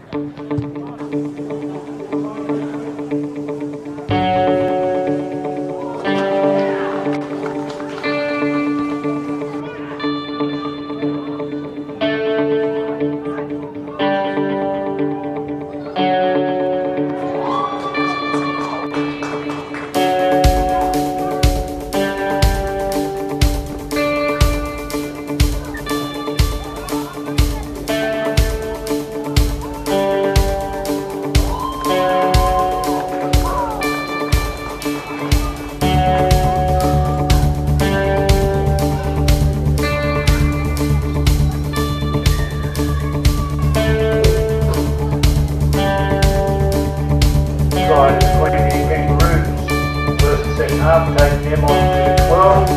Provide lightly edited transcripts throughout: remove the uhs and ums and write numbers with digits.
Between the Kangaroos. First and second half, taking them on to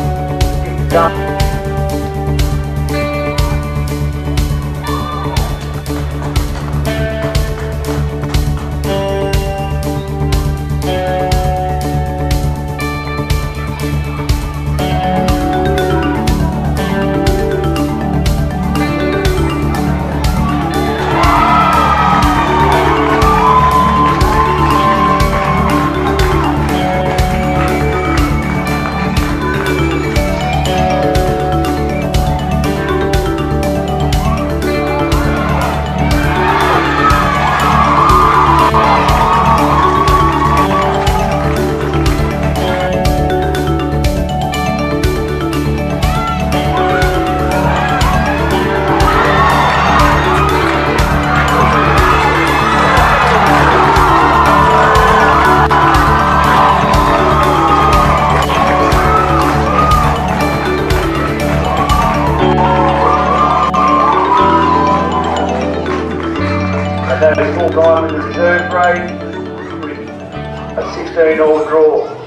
12. Kick the gun. That is full time in the reserve grade with a 16-all draw.